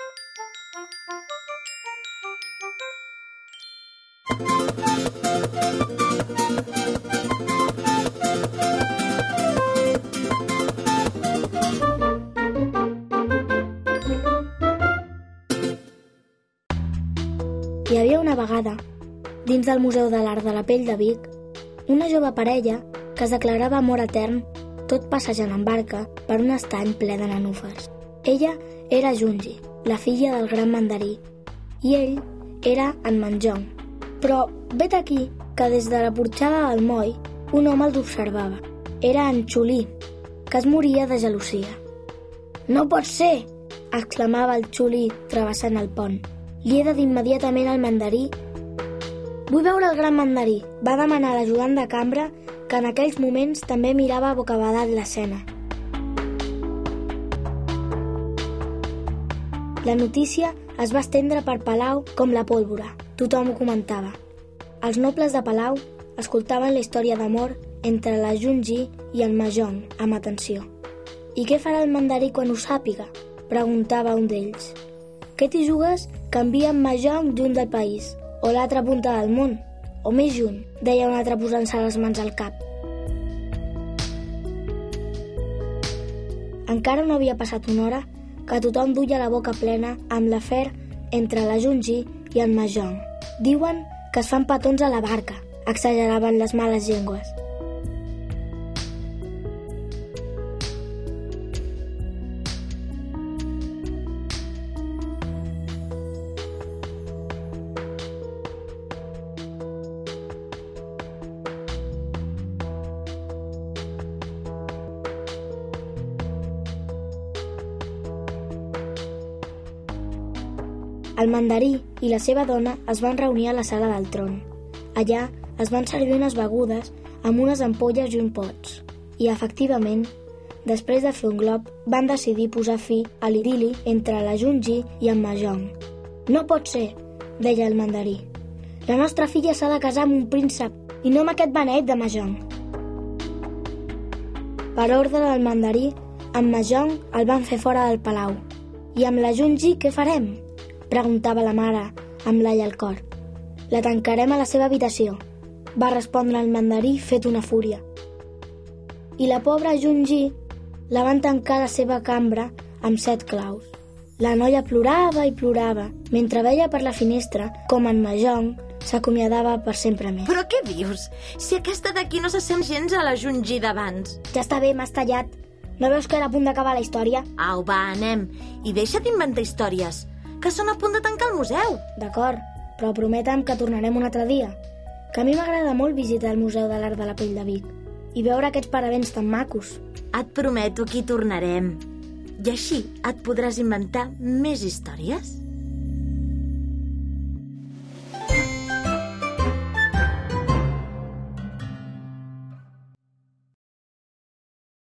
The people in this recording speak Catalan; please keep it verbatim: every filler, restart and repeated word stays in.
Hi havia una vegada, dins del Museu de l'Art de la Pell de Vic, una jove parella que es declarava amor etern, tot passejant en barca per un estany ple de nenúfars. Ella era Junji, la filla del gran mandarí, i ell era en Manjong. Però vet aquí que des de la porxada del moll un home els observava. Era en Xulí, que es moria de gelosia. «No pot ser!» exclamava el Xulí travessant el pont. «Li he de dir immediatament al mandarí». «Vull veure el gran mandarí», va demanar l'ajudant de cambra, que en aquells moments també mirava bocabadat l'escena. La notícia es va estendre per Palau com la pólvora. Tothom ho comentava. Els nobles de Palau escoltaven la història d'amor entre la Junji i el Mahjong amb atenció. «I què farà el mandarí quan ho sàpiga?», preguntava un d'ells. «Què t'hi jugues que envia en Mahjong lluny del país, o l'altra punta del món, o més lluny», deia un altre posant-se les mans al cap. Encara no havia passat una hora que tothom duia la boca plena amb l'afer entre la Junji i el Mahjong. «Diuen que es fan petons a la barca», exageraven les males llengües. El mandarí i la seva dona es van reunir a la sala del tron. Allà es van servir unes begudes amb unes ampolles i un pots. I, efectivament, després de fer un glob, van decidir posar fi a l'idili entre la Junji i en Mahjong. «No pot ser», deia el mandarí. «La nostra filla s'ha de casar amb un príncep i no amb aquest beneit de Mahjong». Per ordre del mandarí, en Mahjong el van fer fora del palau. «I amb la Junji què farem?», preguntava la mare amb l'all al cor. «La tancarem a la seva habitació», va respondre el mandarí fet una fúria. I la pobra Junji la van tancar a la seva cambra amb set claus. La noia plorava i plorava, mentre veia per la finestra com en Mahjong s'acomiadava per sempre més. «Però què dius? Si aquesta d'aquí no s'assem gens a la Junji d'abans». «Ja està bé, m'has tallat. No veus que era a punt d'acabar la història?» «Au, va, anem. I deixa d'inventar històries, que són a punt de tancar el museu». «D'acord, però prometem que tornarem un altre dia, que a mi m'agrada molt visitar el Museu de l'Art de la Pell de Vic i veure aquests paravents tan macos». «Et prometo que hi tornarem. I així et podràs inventar més històries».